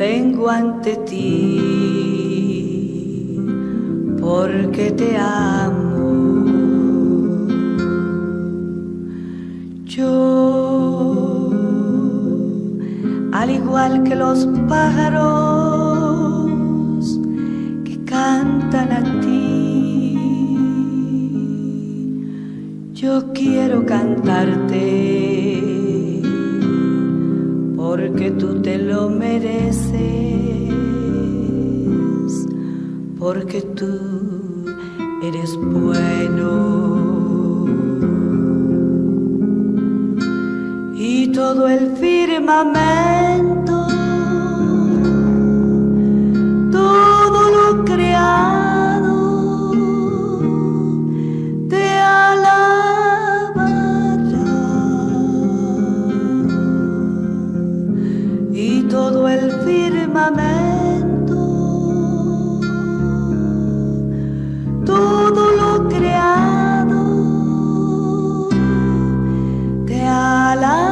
vengo ante ti porque te amo. Yo, al igual que los pájaros que cantan a ti, yo quiero cantarte porque tú te lo mereces, porque tú eres bueno. Y todo el firmamento, todo lo creado, te alabará. Y todo el firmamento, todo lo creado, te alabará.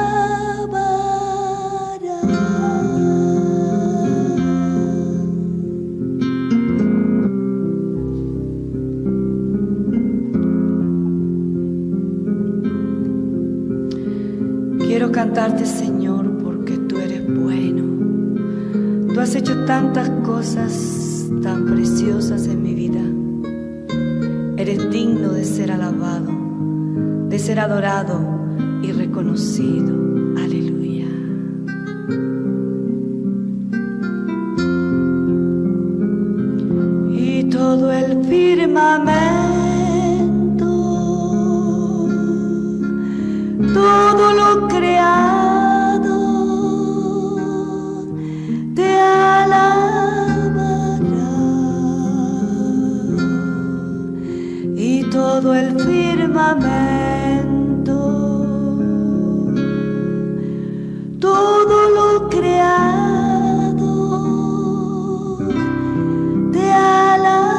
Quiero cantarte, Señor, porque tú eres bueno. Tú has hecho tantas cosas tan preciosas en mi vida. Eres digno de ser alabado, de ser adorado y reconocido. Aleluya. Y todo el firmamento, todo lo creado, te alabará. Y todo el firmamento, todo lo creado, te alabará.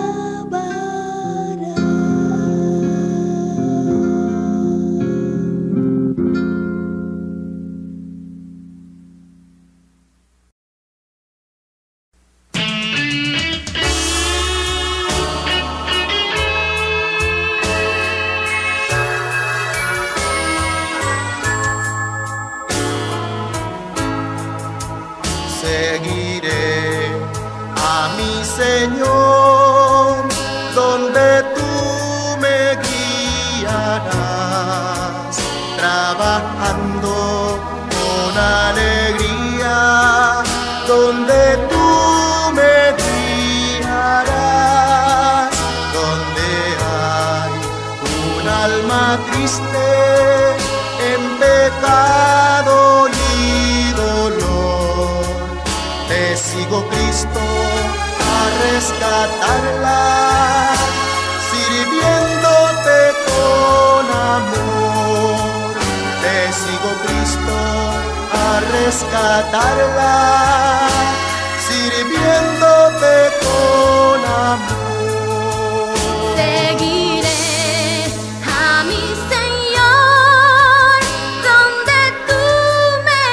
Seguiré a mi Señor, donde tú me guiarás, trabajando con alegría, donde tú me guiarás, donde hay un alma triste en pecado y dolor. Te sigo, Cristo, a rescatarla, sirviéndote con amor. Te sigo, Cristo, a rescatarla, sirviéndote con amor. Seguiré a mi Señor, donde tú me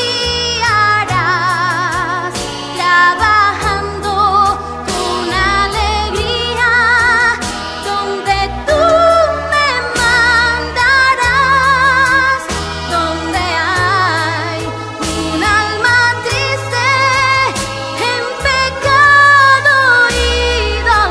guiarás, trabajando con alegría, donde tú me mandarás, donde hay un alma triste en pecado y dolor.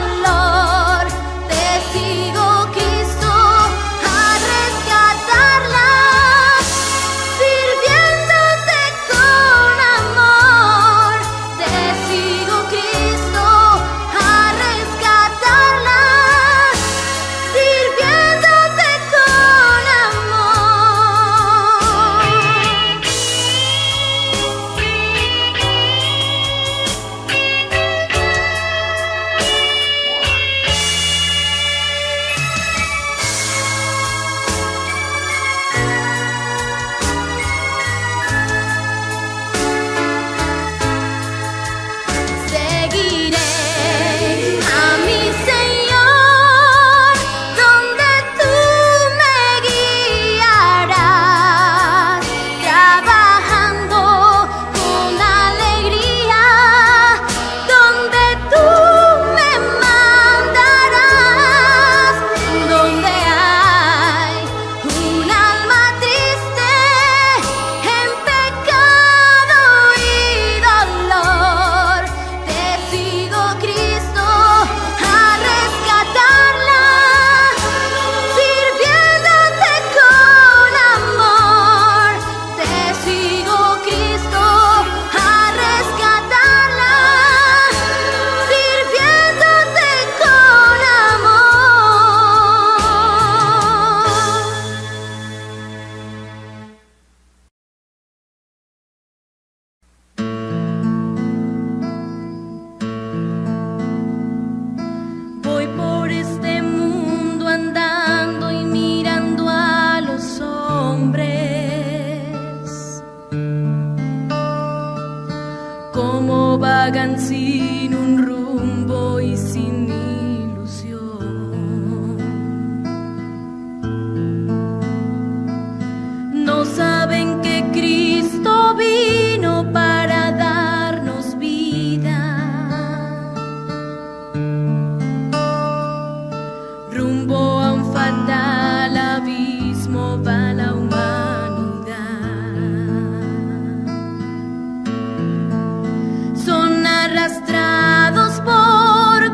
vagan sin un rumbo y sin ilusión. No saben que Cristo vino para darnos vida. Rumbo a un fatal abismo va la humanidad. Son arrastrados por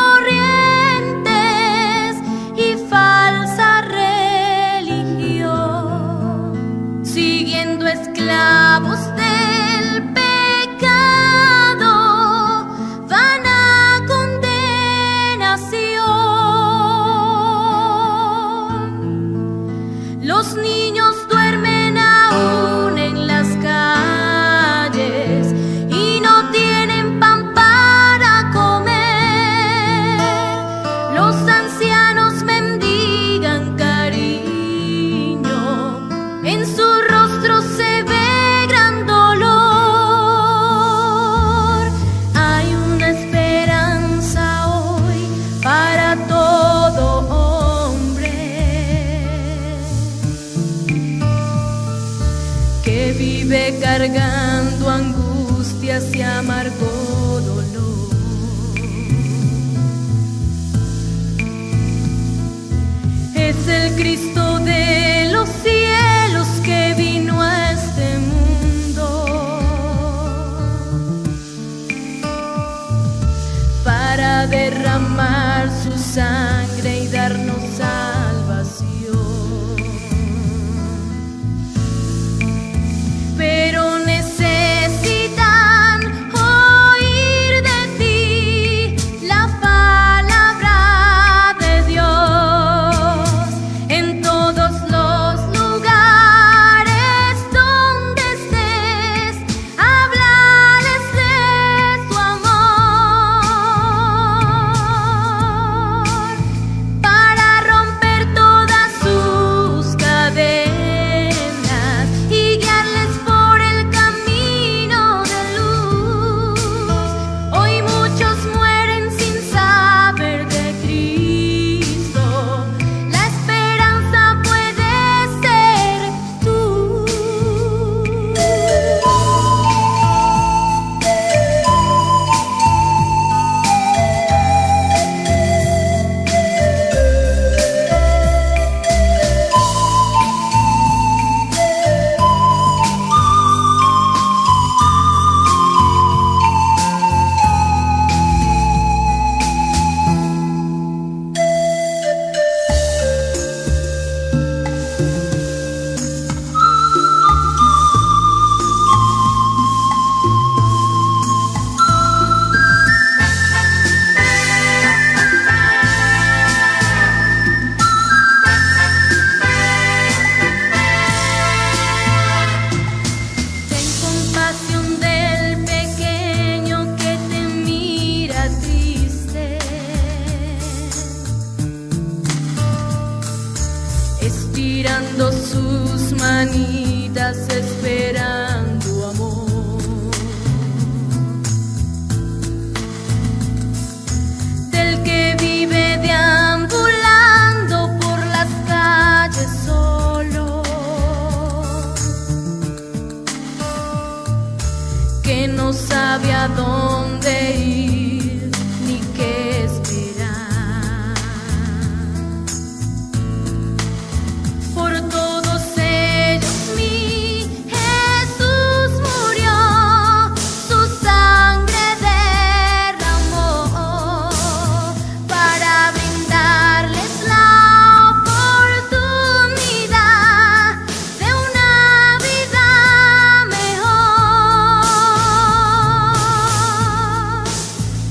corrientes y falsa religión, siguiendo esclavos del pecado, van a condenación. Los niños duermen aún en las calles y no tienen pan para comer. Los ancianos mendigan cariño, en sus rostros se ve gran dolor. Hay una esperanza hoy para todo hombre que vive cargando angustias y amargo dolor. Es el Cristo de los cielos que vino a este mundo para derramar su sangre y darnos salvación. Pero necesitan oír de ti la palabra de Dios. En todos los lugares donde estés, háblales de tu amor, para romper todas sus cadenas y guiarles por el camino de luz. Hoy muchos mueren sin saber de Cristo. La esperanza puede ser tú. Ten compasión del pequeño que te mira triste, estirando sus manitas esperando amor. Del que vive deambulando por las calles solo, que no sabe a dónde ir ni qué esperar. Por todos ellos mi Jesús murió, su sangre derramó para brindarles la oportunidad de una vida mejor.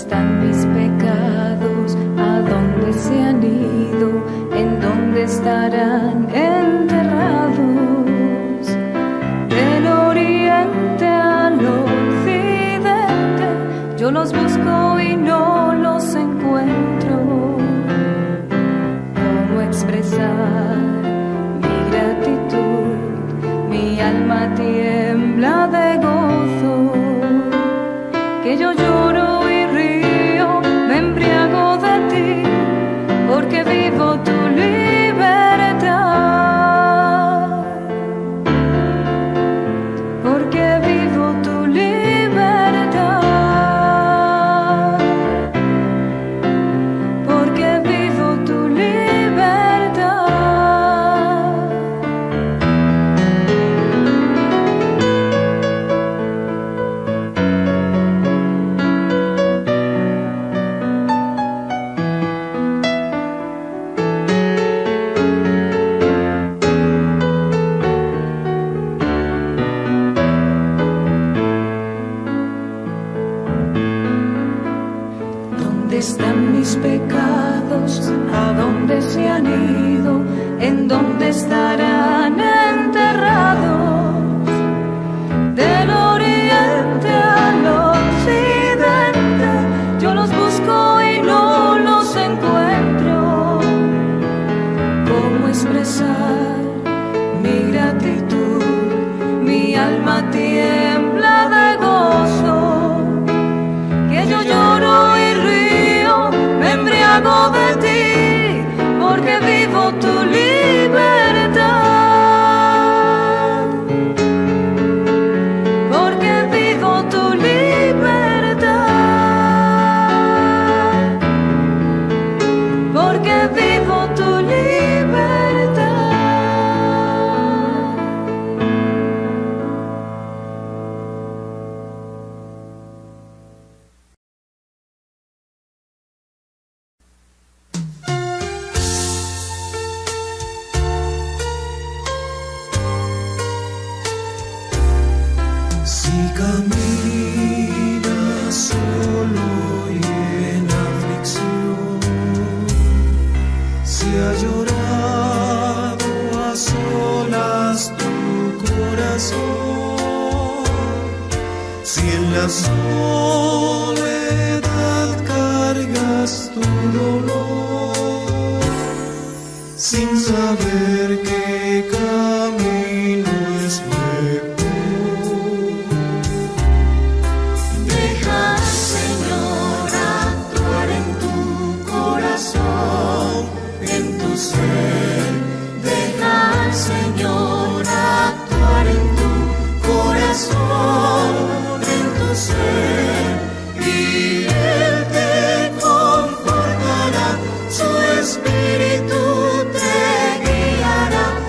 están mis pecados? ¿A dónde se han ido? ¿En dónde estarán enterrados? Del oriente al occidente, yo los busco y no los encuentro. ¿Cómo expresar mi gratitud? Mi alma tiembla de gozo, que yo lloro y río, me embriago de ti, porque vivo tu libertad, porque vivo tu libertad, porque vivo tu libertad. ¿Dónde están mis pecados? ¿A dónde se han ido? ¿En dónde estarán enterrados? Del oriente al occidente, yo los busco y no los encuentro. ¿Cómo expresar mi gratitud? Mi alma tiembla de gozo, que yo lloro y río, me embriago de ti, porque vivo tu libertad, porque vivo tu libertad, porque vivo tu libertad. Si caminas solo y en aflicción, si ha llorado a solas tu corazón, si en la soledad cargas tu dolor, sin saber qué camino es mejor. Deja al Señor actuar en tu corazón, en tu ser. Deja al Señor actuar en tu corazón, en tu ser. Y Él te confortará, su Espíritu te guiará.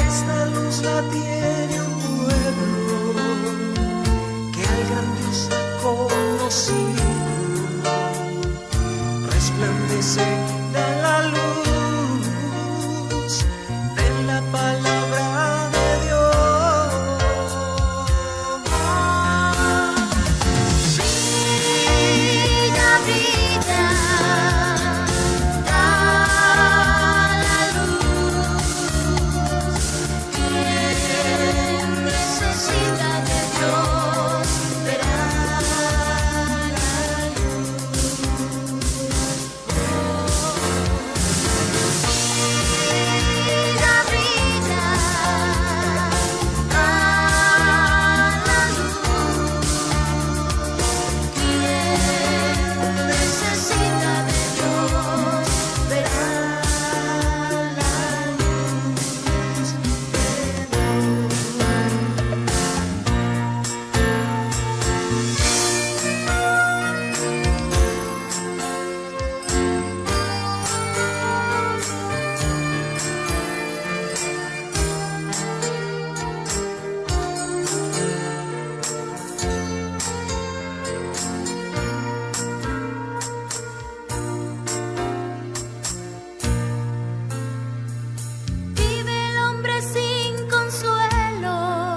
Esta luz la tiene un pueblo que al gran Dios ha conocido. Resplandece de la luz de la palabra de Dios. Brilla, brilla, da la luz. Quien necesita de Dios verá la luz. Brilla, brilla, da la luz. Quien necesita de Dios verá la luz de Vive el hombre sin consuelo,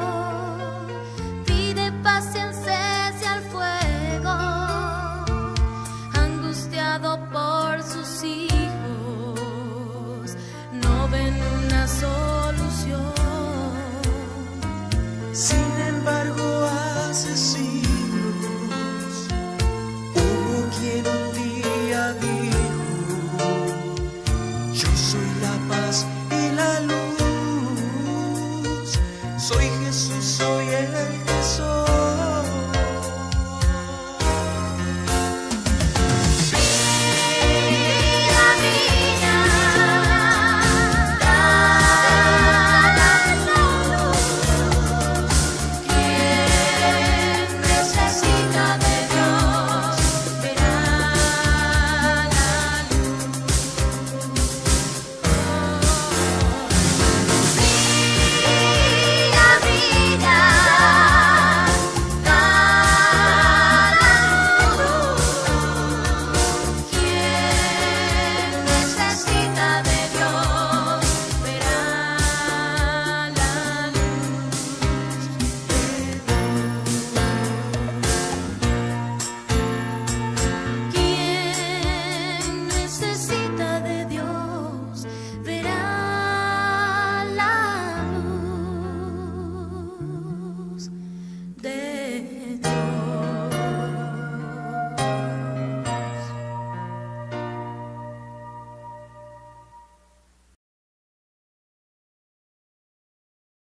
pide paciencia hacia el fuego, angustiado por sus hijos, no ven una solución. Sin